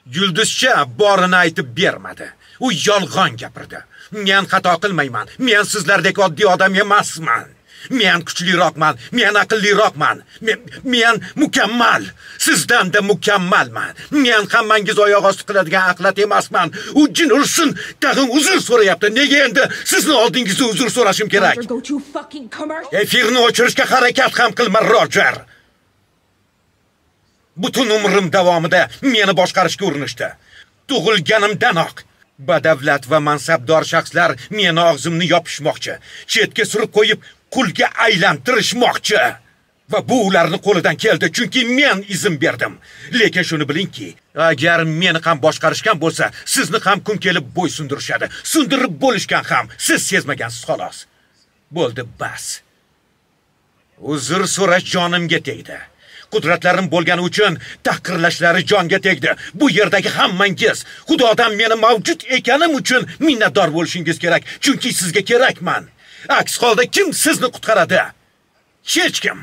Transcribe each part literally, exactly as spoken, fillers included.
Yulduzcha borini aytib bermadi. U yolg'on gapirdi. Men xato qilmayman. Men sizlardek oddiy odam emasman. Men kuchliroqman, men aqlliroqman. Men men mukammal. Sizdan da mukammalman. Men hammangiz oyoq osti qiladigan aqlat emasman. U jin ursin, tag'in uzr so'rayapti. Nega endi sizni oldingizda uzr so'rashim kerak? Efirni o'chirishga harakat ham qilma, Roger. Butun umrim davomida meni boshqarishga urinishdi. Tug'ilganimdanoq badavlat va mansabdor shaxslar meni og'zimni yopishmoqchi, chetga surib qo'yib, qulga aylantirishmoqchi. Va bu ularni qo'lidan keldi, chunki men izn berdim. Lekin shuni bilingki, agar meni ham boshqarishgan bo'lsa, sizni ham kun kelib bo'ysundirishadi. Sundirib bo'lishgan ham, siz sezmagansiz xolos. Bo'ldi, bas. Uzr so'rash jonimga tegdi. Qudratlarim bo'lgani uchun tahqirlashlari jonga tegdi. Bu yerdagi hammangiz Xudodan meni mavjud ekanim uchun minnatdor bo'lishingiz kerak, chunki sizga kerakman. Aks holda kim sizni qutqaradi? Hech kim.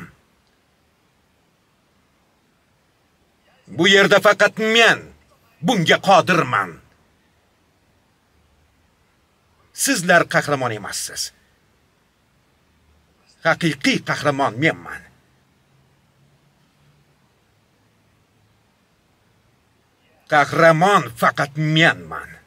Bu yerda faqat men bunga qodirman. Sizlar qahramon emassiz. Haqiqiy qahramon menman. Qahramon faqat menman.